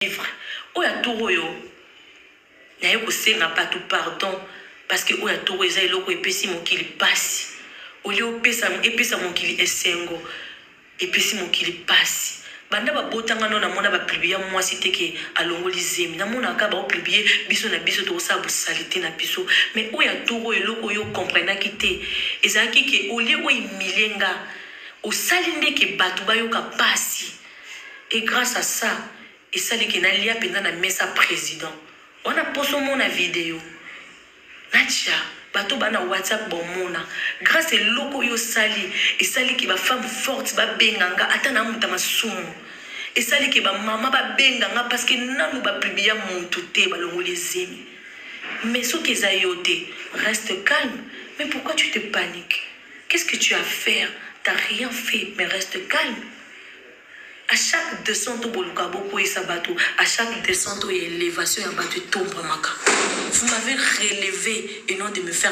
vivre. Oya toro yo. Naye ko senga pas tout pardon parce que oya toro eza eloko epesi mokili pasi. Olio pesa mokili esengo epesi mokili pasi. Banda ba botanga no na mona ba publier moi c'était que alongoli zemi. Na mona ka ba publier biso na biso to sa salité na biso. Mais oya toro eloko yo comprendre kité. Ezaki ke olio o imilenga o salinde ke batu ba yo ka pasi. Et grâce à ça, et ça les kena lia pendant la messa président. On a posé mon vidéo. Natia, bato bana WhatsApp bon mona. Grâce à loko yo sali, et sali ki ba femme forte ba benganga atana muta masumu. Et sali ki ba mama ba benganga parce que nanu ba publier mon touté ba longo les amis. Mais ce que zayote, reste calme. Mais pourquoi tu te paniques? Qu'est-ce que tu as à faire? T'as rien fait, mais reste calme. À chaque descente à chaque descente et élévation, vous m'avez relevé et non de me faire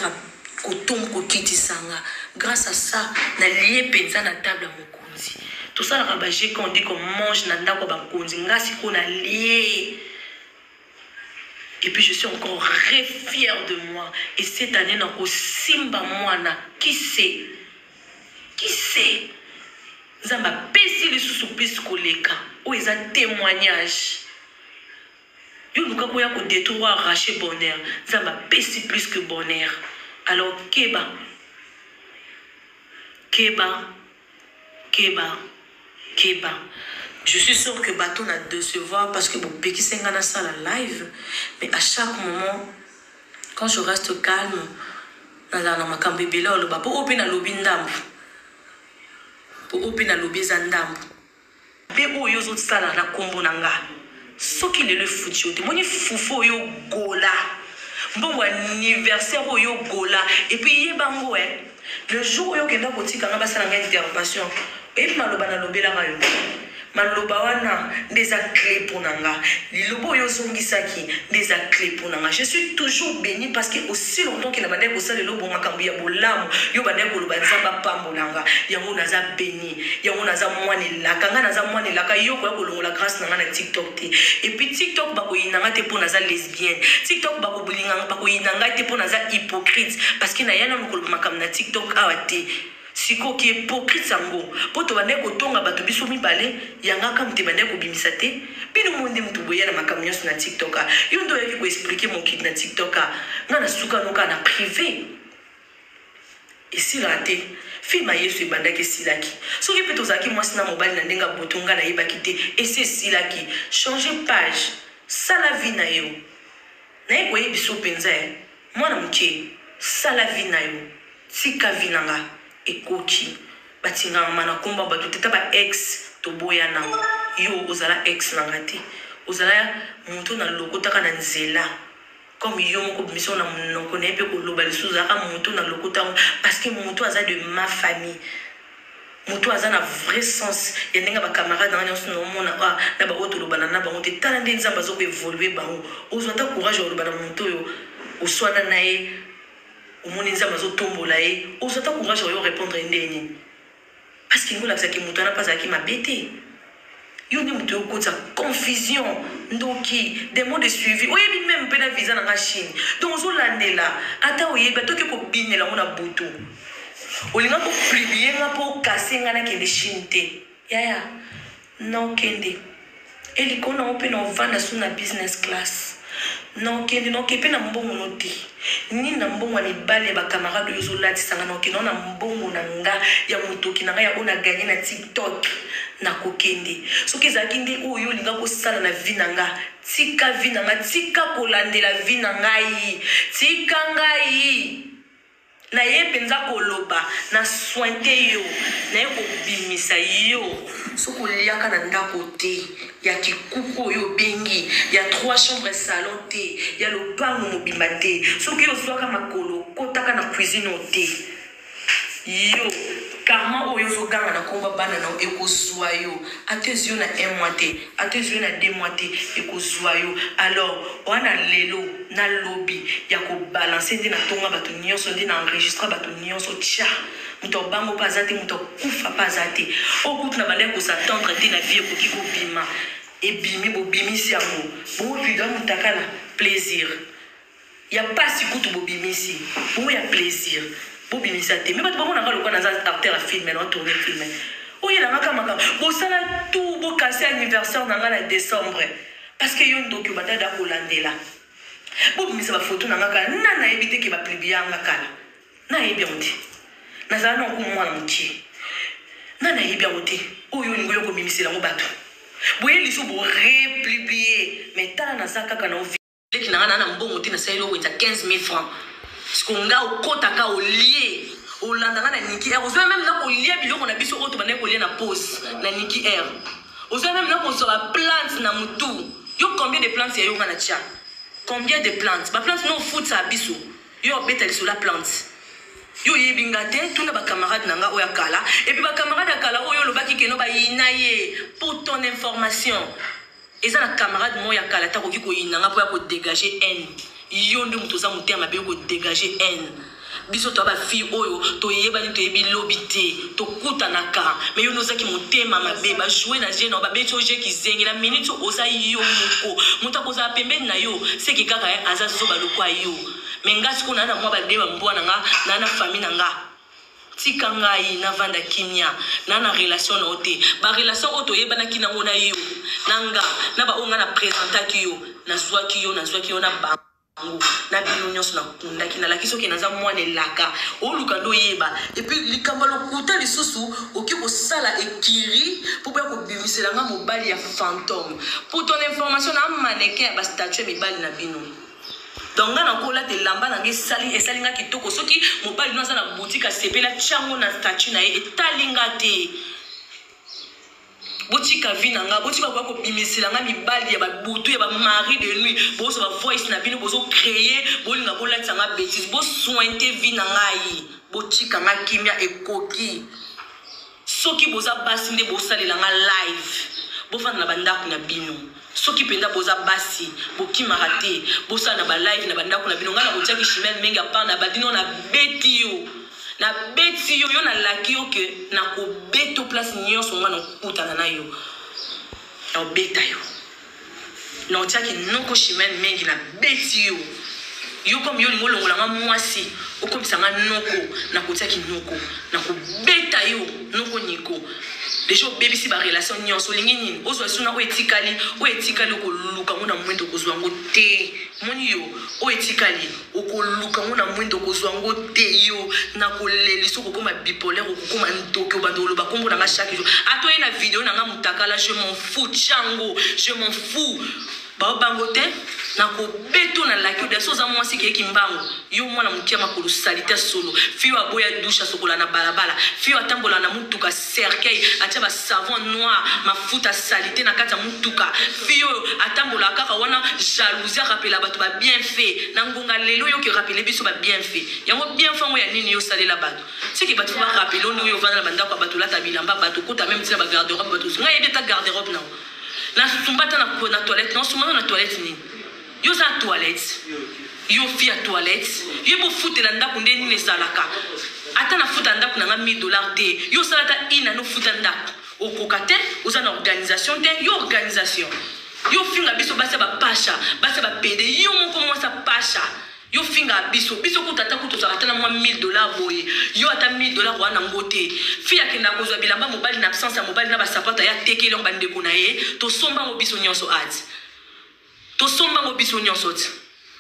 grâce à ça, na lié pensa na table à mokonzi. Tout ça, rabaché quand on dit qu'on mange na ndako bakonzi, ngasi qu'on a lié. Et puis je suis encore très fière de moi. Et cette année, na ko simba mwana, qui sait? Qui sait? Zamba pesi le sous-plus koleka. Ou ils ont témoignage. Yo nuka koya ko détruire arracher bonheur. Zamba pesi plus que bonheur. Alors Keba. Je suis sûre que Baton a décevoir parce que bon Beki Sengana ça la live. Mais à chaque moment, quand je reste calme, dans ma cambébéla, le babo open à l'obindam. Pour open lobby zandam. Be o yo zo sala na kombo nanga. Soki le futi te moni fufo yo gola. Bon anniversaire yo gola et puis yebango le jour yo kenda kotika nga basala nga intervention. Et maloba na lobby la rayo. Maloba wana des clés pour nanga. Lilobo yo zongisaki des clés pour nanga. Je suis toujours béni parce que aussi longtemps qu'il a bandé ko sala lobo makambi ya bolamu yo bandé ko loba nzamba pambo nanga. Yango naza béni. Yango naza mwani laka nga naza mwani laka yo ko kolongola grâce nanga na TikTok te. Et puis TikTok ba ko yinanga te pour naza lesbienne. TikTok ba ko bulinga ba ko yinanga te pour naza hypocrite parce que na yana ko makam na TikTok awate. Siko qui est hypocrite sango poto bane ko tonga bato biso mibale yanga ka mte bane ko bimisa te bino monde mtu boya na makamyo na TikTok yo ndo yaki ko expliquer mon kid na TikTok nga na suka no ka na privé ici raté filma yesu banda ke silaki so ki peto zaki moi sina mobile na ndenga botonga na yeba kité et c'est silaki changer page ça la vie na yo na ko yebiso penza moi na mke ça la vie na yo tika vinanga ekoti batinga mana komba batu teta ba ex to boyana yo ozala ex nangati ozala muntu na lokota kana nzela comme yo moko mission na monoko na pe ko loba lisuza ka muntu na lokota parce que muntu aza de ma famille muntu aza na vrai sens ya ndenga ba camarade na nyonso no mona na ba oto loba na ba muntu tala ndi nzamba zo ko évoluer ba ozwa ta courage ya loba na muntu yo oswana nae au monde nzamba zo tombola e ozata courage yo répondre ndeni parce que ngola tsaki mutu na pas aki mabete yo ndi mutu ko tsa confusion ndoki des mots de suivi oyebi même pe na visa na Chine donc zo landela ata oyeba toki ko binela mona butu olinga ko publier nga po kasenga na kende Chine te yaya non kende elikona opena ovanda suna business class non kende non kepe na mbongo note ni na mbongo ya mibale ba camarade yo zolatisanga non kende na mbongo na nga ya mutoki na nga ya ona gagner na TikTok na kokende soki ezalaki nde oyo linga kosala na vie na nga tika vie na nga tika kolandela vie na ngai tika ngai na ye penza koloba na sointe yo na ye kobimisa yo soko liaka na ndako te ya kikuku yo bengi ya 3 chambres salon te ya lopango mobimba te soki ozwaka makolo kotaka na cuisine te yo karma oyo zoganga na komba bana na ekozwa yo atezio na 1 mois te atezio na 2 mois te ekozwa yo alors wana lelo na lobby ya ko balancer ndi na tonga bato nyonso ndi na enregistrer bato nyonso tcha muto bango pazate muto kufa pazate okutu na bale ko s'attendre te na vie ko kiko bima et bimi bobimisi yango bon vidéo mutakala plaisir ya pas si kutu bobimisi bon ya plaisir bobimisa te mais bato bamona nga lokwa naza acteur à film na tourner film oyela nga maka bosala tout bokasi anniversaire na nga na décembre parce que yo ndoki batada kolandela bobimisa bafoto na nga kala nana yebi te ke baplibia nga kala na yebi yango te nazala na oku mwana mokie nana yebi yango te oyo ningo yo kobimisela ngo bato boye liso bo replier mais tala naza kaka na leki na nga na mbongo te nasali lowenza 15 000 francs sikonga okotaka olie olanda nga na Niki Air ozwa même na kolia biloko na biso oto bana kolia na pause na Niki Air ozwa même na kozora plante na mutu yo combien de plantes ya yo nga na tia combien de plantes ba plantes no foot sa biso yo beta sur la plante yo yebinga te tuna ba camarade nanga oya kala et puis ba camarade kala oyo lobaki keno ba yinaye pour ton information eza na camarade moya kala ta koki ko yinanga po ya ko dégager haine yo ndu mutoza mutema be ko dégager haine biso to ba fille oyo to yeba ni to yebi lobité to kutanaka mais yo nozaki mutema mabe ba jouer na jeu na ba beto je ki zengi na minute oza yo muko mutakoza pembeni na yo c'est que kaka aza zoba lokwa yo mais ngasi kuna na mwa ba deba mbwana nga na famille nanga tika ngai na vanda kimia na relation na ote ba relation oto yeba na kina ngona yo nanga na ba onga na présentaki yo na zwaki yo na ba na bino nyonso na kunda kina la kiso kina za mwana laka oluka ndo yeba et puis likamba lokuta lisusu oki ko sala ekiri pour ba ko bimisela nga mobali ya fantôme pour ton information na mannequin ba statue mibali na bino donc nga na kola te lamba na nge sali nga kitoko soki mobali no za na boutique asepela chango na statue na ye etalinga te botika vina nga botika kwa ko bimisela nga mibali ya babutu ya ba mari de nuit bozo ba voice na bino bozo créer bolinga bolatsa nga bêtise bo sointe vina ngai botika nga kimia ekoki soki boza basi nde bosalela nga live bofana na bandako na bino soki penda boza basi bokimaka te bosala na ba live na bandako na bino nga na botiaki chimel mengi apart na badino na beti yo yo na laki yo ke na ko beto place nyonso nga na kutana na yo na beta yo na otiaki noko chimel mengi na beti yo comme yo lingolongola nga mwasi okomisa nga noko na kotiaki noko na ko beta yo noko niko déjà bébisi ba relation nyonso lingi nini ozwa suna o etikali okoluka ngona mwendo kozwa ngo te moni yo o etikali okoluka ngona mwendo kozwa ngo te yo na koleliso kokoma bipolaire kokoma ntoki obando loba kombo na nga chaque jour atoye na vidéo na nga mutakala je m'en fous chango je m'en fous ba bangote na ko beto na laki de soza mwasi ke kimbango yo mwana mukia makulu salite solo fiyo aboya douche sokola na balabala fiyo atambola na mutuka cercueil atia ba savon noir mafuta salite na kata mutuka fiyo atambola kaka wana jalousie rappela bato ba bien fait na ngonga lelo yo ke rappeler biso ba bien fait yango bien fait ya nini yo salela bato c'est que bato ba rappeler on yo vana banda kwa bato lata bilamba bato kota même tina ba garde robe bato nga yebe ta garde robe na na sumbata na toilette non sumbata na toilette ni yo za toilette yo fi a toilette yo bo futela ndako ndeni ne salaka ata na futa ndako na nga $1000 te yo salata ina no futa ndako okokate oza na organisation te yo organisation yo finga biso basa ba pasha basa ba pede yo moko mwasa pasha yo finga biso kutata kutoza ata na $1000 boye yo ata $1000 wana ngote fia kenda kozwa bilamba mobali na absence ya mobali na ba sapata ya tekele on bande ko na ye to somba ngo biso nyonso ati to somba ngo biso nyonso ati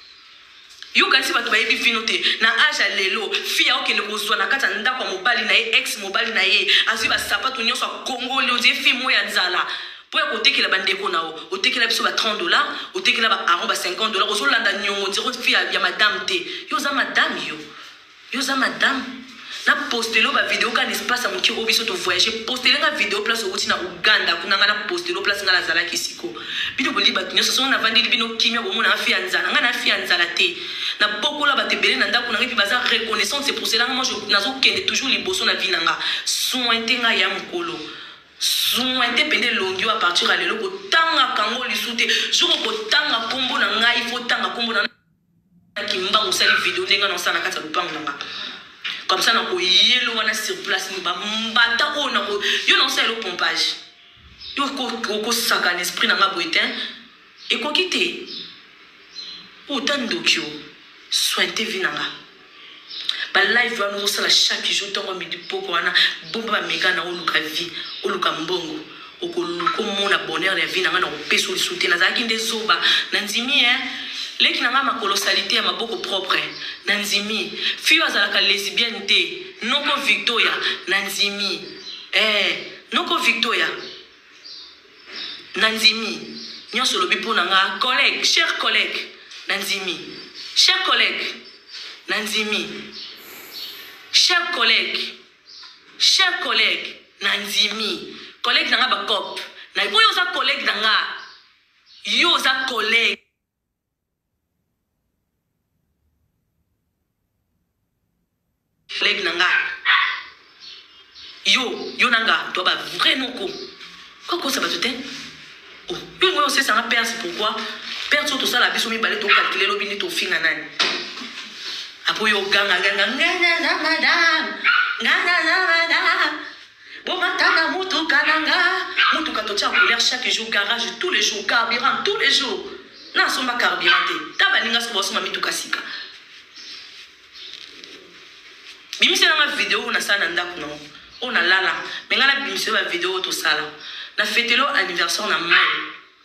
yo kanisi bato bayebi vino te na age lelo fia okende kozwa na kata ndako mobali na ye ex mobali na ye azwi ba sapata nyonso Congo le odi fi moya nzala po ya kotekela bandeko nao otekela biso ba $30 otekela ba aron ba $50 ozolanda nyongo ndiro fia ya madame te yo za madame na postelo ba video ka espace amuki obiso to voyager postelo nga video place outi na Uganda kuna nga na postelo place nga la zala kisiko bino boliba nyonso so na vandi bino kimia bomona na fia nzala nga na fia nzala te na bokola batebele na ndako na ngi baza reconnaissance c'est pour cela moi je nazo kende toujours liboso na vinanga sointe nga ya mukolo sointe pende longi à partir à lelo ko tanga kango lisute joko ko tanga kombo na nga il faut tanga kombo na kimba usali video ndenga na sana kata lupango nanga comme ça na ko yelo wana sur place ni ba mbata ko na ko yo non c'est le pompage Yo saka l'esprit na nga boetin. Et quoi quitter? Autant d'okyo. Sointe vinanga. Ba live va nous la chaque jour tant midi poko wana bomba mega na oluka vie, oluka mbongo. Okoluko mona bonheur la vie na nga na peso lisute na zaki ndezoba na nzimi leki na nga ma colossalité ya maboko propre na nzimi. Fio azalaka lesbienne te. Noko Victoria na nzimi. Noko Victoria Nanzimi, nyonso lobi po nanga collègue, cher collègue, Nanzimi, cher collègue, Nanzimi, cher collègue, Nanzimi, collègue nanga ba cop, na po yo za collègue nanga, yo za collègue. Collègue nanga, yo nanga, toi ba vrai noko, quoi ça va tout être? Yo sait ça perdre pourquoi perdre tout ça la biso mi balé to calculer lo bini to finga nani apo yo ganga madame bon matana mutu kato tia couleur chaque jour garage tous les jours carburant tous les jours na somba carburanté tabaninga so so mami to kasika bimise na vidéo na sana ndako no on a lala mais ngala bimise ba vidéo to sala na fêtelo anniversaire na mal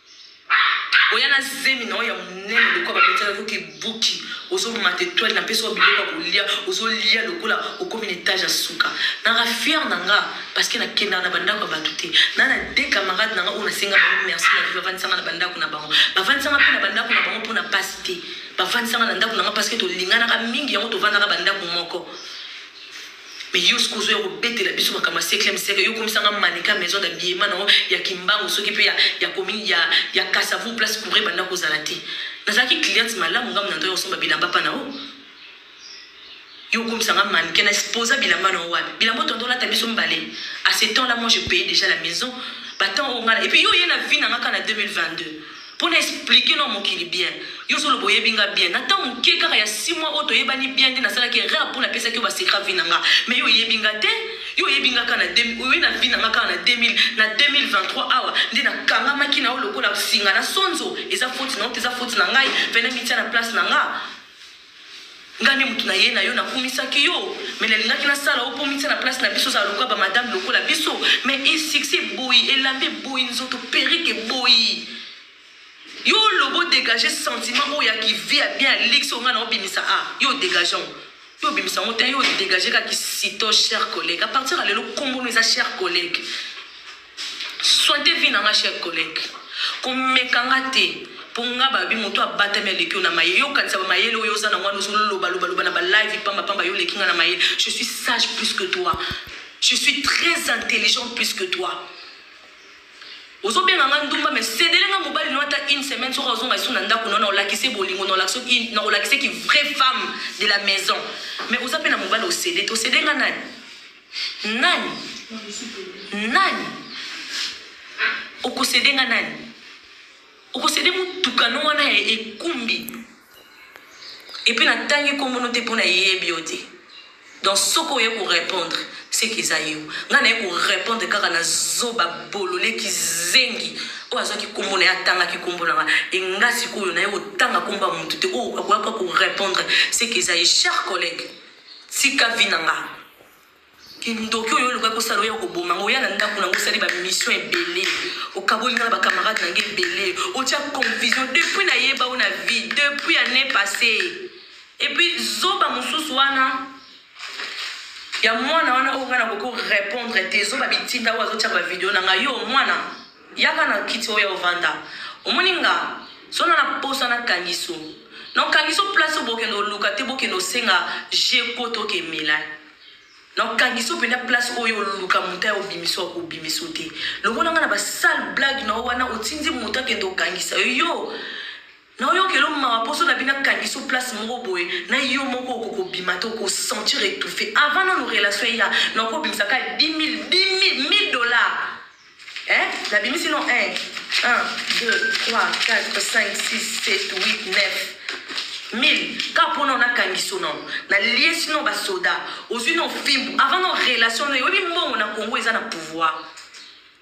oyana zemi na ya munene ko ba betela ki buki ozo mate toile na peso biloko ko lia ozo lia lokola au comme étage à suka na ra fier nanga parce que na kenda na banda ko batuté na des camarades nanga on a singa merci na va nsanga na banda ko na bango ba vansanga pe na banda ko na bango pour na pasité ba vansanga na ndako nanga parce que to lingana ka mingi yango to vanda ka banda ko moko. Mais yo skozo yo bete la biso makama seklem seke yo komisanga manika maison d'habillement na ya kimbango soki pe ya commune ya kasavu place pour banda ko zalati nazaki client malamu ngam na ndo yo somba bilamba pa na o yo komisanga manika na exposa bilamba na wa bilamba to ndo la tabiso mbale à ce temps là moi je payais déjà la maison batant on ngala et puis yo yena vie na ngaka na 2022 pour expliquer non mon qui bien yo solo boye binga bien nata mon ke kaka ya 6 mois auto yebani bien ndi na sala ke rare pour la pesa ke ba secret vinanga mais yo yebinga te yo yebinga kana 2000 yo na vinanga kana 2000 na 2023 awa ndi na kanga makina o lokola singa na sonzo eza faute na eza faute na ngai vena mitia na place nanga ngani mutu na ye na yo na kumisa ki yo mais na lingaki na sala o pomisa na place na biso za lokola ba madame lokola biso mais il succès boy elambe boy nzoto perike boy yo lobo dégager sentiment ou ya qui vit bien lix on a obimisa yo dégageons yo obimisa on yo dégager ka qui cito cher collègue à partir de le combo nos chers collègues soyez vina ma cher collègue comme mekangate pour nga ba bi moto abata me leki na maye yo kanisa ba maye yo za na ngwana zo loba na ba live pamba yo leki na maye je suis sage plus que toi je suis très intelligent plus que toi. Ozo benga ndumba mais sedelenga mobali no ata une semaine sur ozonga suna ndako non olakise bolingo non olakise qui vraie femme de la maison mais oza pe na mobali o cédé to cédenga nani oko cédenga nani oko cédé mutuka no wana e kumbi et puis na tangi komono te pona yebiote dans ce qu'on est pour répondre c'est qu'ils aillent ngana pour répondre kaka na zoba bolole ki zengi o azoki kombona ya tanga ki kombona e ngasi ko yo na yo tanga komba mutu te o akwaka pour répondre c'est qu'ils aillent chers collègues tika vinanga kindoki yo luka ko salo ya ko boma ngo ya na ndako na ngo sali ba mission ebele o kaboli na ba camarades na ngebele o tia confusion depuis na yeba ona vie depuis année passée et puis zoba mususu wana ya mwana wana ongana koko répondre tezo ba bitinda wazo tia ba vidéo na yo mwana yaka na kiti oya ovanda omoninga sona na posa na kangiso non kangiso place bokendo luka te bokendo senga je koto ke mila non kangiso penda place oyo luka muta o bimiso ko bimiso te lo mona ngana ba sale blague na wana otindi muta kendo kangisa yo na yo kelo ma poso na bina kangiso place moko boy na yo moko ko bimato ko sentir étouffé avant nos relations ya na ko bimisa ka 10 000 dollars la bimi sinon 1 2 3 4 5 6 7 8 9 1000 ka pono na kangiso non na lié sinon ba soda aux une fimbu avant nos relations yo bi mbongo na Congo eza na pouvoir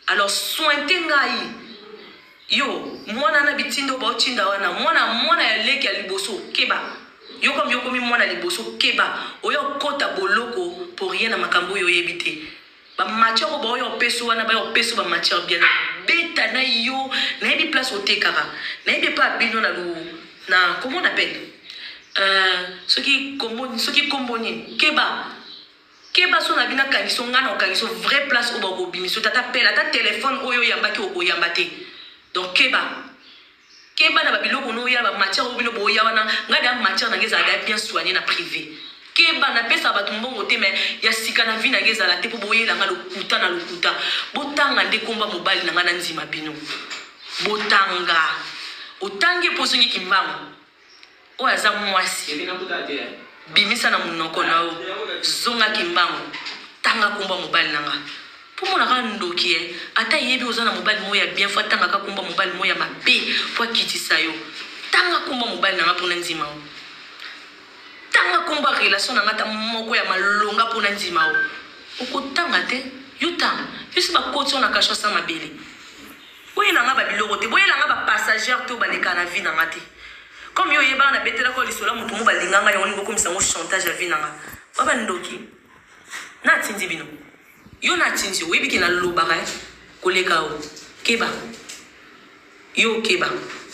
alors sointe ngai yo mwana na bitindo ba ochinda wana mwana ya leki ya liboso keba yo comme yo komi mwana liboso keba oyo kota boloko pour rien na makambo yo yebite ba matière ba oyo peso wana ba yo peso ba matière bien beta na yo na yebi place otekara na yebi pas bino na comment on appelle ce qui komboni keba so na bina kangiso ngana okangiso vraie place au bako bimiso tata pela ta téléphone oyo yambaki okoyambate donc keba na babiloko no ya ba matière obino boya wana ngada matière na ngeza da bien soigné na privé keba na pesa ba tumbongo te mais ya sika na vie na ngeza la te po boyela nga lokuta botanga nde komba mobali na ngana nzima bino botanga otangi posongi kimbango o aza mwasi bimisa na munoko nao zonga kimbango tanga komba mobali na nga pour mon ara ndoki ata yebi ozana mobali moya bien fa tanga ka komba mobali moya mabe po kitisa yo tanga komba mobali na nga pona nzima o tanga komba relation na ngata moko ya malonga pona nzima o okotanga te yuta yusi ba kotso na kasho sa mabele oye na nga ba biloko te boye na nga ba passager to ba leka na vie na ngati comme yo yeba na betela ko lisola mutu mo ba linganga yo ni bokomisa mo chantage ya vie na nga baba ndoki na tindi bino yo na tindi we biki na lobaka koleka o keba yo keba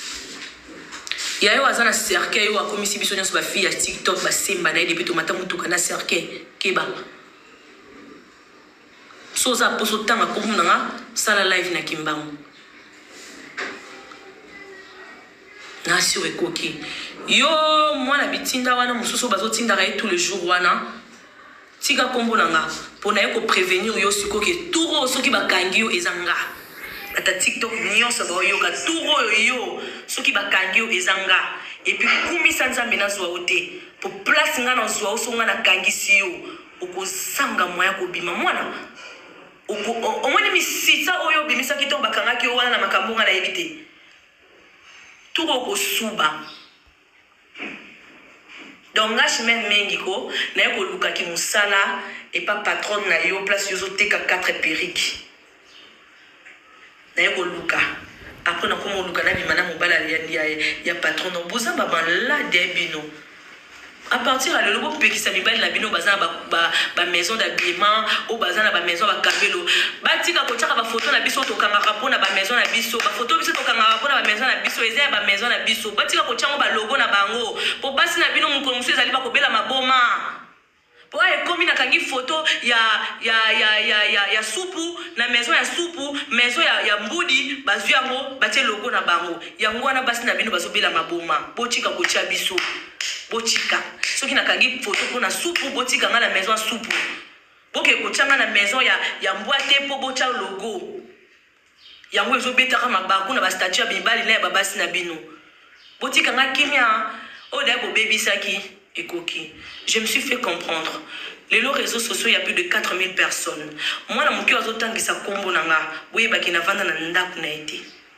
ya yo azana cercueil yo akomisi biso nyoso ba fille ya TikTok ba semba na depuis to mata mutuka na cercueil keba soza poso tanga komuna nga sala live na kimbango na sur ekoki yo mwana bitinda wana mususu bazotinda ka tout le jour wana tika kombo nanga pona yeko prévenir yo sikoke turo soki bakangi yo ezanga ata TikTok nyonso ba yo ka turo yo soki bakangi yo ezanga et puis kumisa nzambe na zwa ote pour place nga na zwa osonga na kangisi yo okozanga moya ko bima mwana omoni misita oyo bimisa kito bakanga ki yo wana na makambo nga na yebite turo ko suba donc nga chemin mengi ko na yeko luka ki musala et pas patron na yo place yo teka 4 perruques na yeko luka après na komo luka na bimana mobala ya patron no boza ba malade bino à partir à l'eau peut qui s'amibale la bino bazana ba maison d'habillement ou bazana ba maison ba kabelo batika ko tshaka ba photo na biso to kanga rapona ba maison na biso ba photo biso to kanga rapona ba maison na biso eza ba maison na biso batika ko tshanga ba logo na bango po basi na bino muko musu ezali ba ko bela maboma po ay komi na kangi photo ya supu na maison ya supu maison ya mbudi bazu yango batie logo na bango yango wana basi na bino bazo bela maboma botika ko tshia biso botika soki na kangi photo pour na supu botika nga na maison supu boke ko tshanga na maison ya mbwate po bocha logo yango ezo betaka mabaku na ba statue bibali na babasi na bino botika nga kimia o da bo baby saki ekoki je me suis fait comprendre les réseaux sociaux il y a plus de 4000 personnes moi na moki azotangisa kombo nanga boye baki na vanda na ndaku na été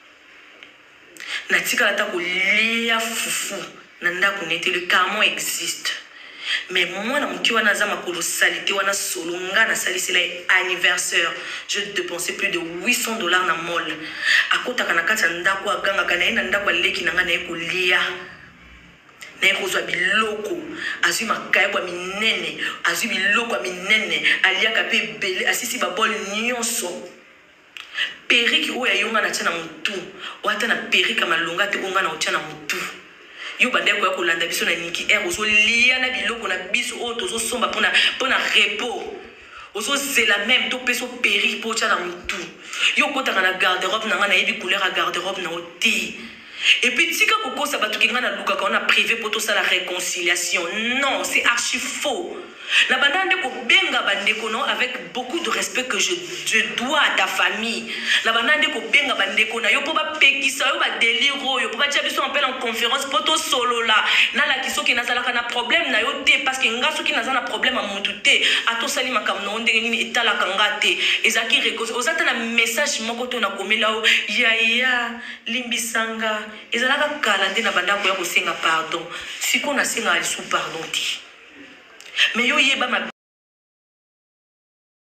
na tika la ta ko lia fufu Nanda le karma existe. Mais moi, dans mon cœur, je salité, wana solonga na sali c'est l'anniversaire. Je dépensais plus de $800 na mall. À côté kanakata ndako aganga kana ina ndako leki nanga na ekolia. Na ekozwa biloko, azui makayebwa minene, azui biloko minene, aliaka pe belé, asisi ba bol nyonso. Periki oya yonga na tshana mutu, wata na perika malonga te onga na otshana mutu. Yo bandeko ya kolanda biso na niki ozo lia na biloko na biso o tozo somba pona repos ozo zela même to peso péri po tcha na mutu yo kota na garde-robe na nga na yebi couleur à garde-robe na oti et puis tika kokosa batu kinga na luka ka on a privé pour tout ça la réconciliation non c'est archi faux la bandande ko benga bandeko non avec beaucoup de respect que je dois à ta famille la bandande ko benga bandeko na yo po ba pekisa yo ba délire yo po ba tia biso appel en conférence po to solo la na la kiso ki nazala kana problème na yo te parce que ngaso ki nazala problème a mutu te ato sali makam no ndenge nini etala kanga te ezaki réconciliation ozata na message moko to na komela o ya limbisanga ezala kala nde na bandako ya ko senga pardon siko na senga ali sous pardon ti mais yo yeba ma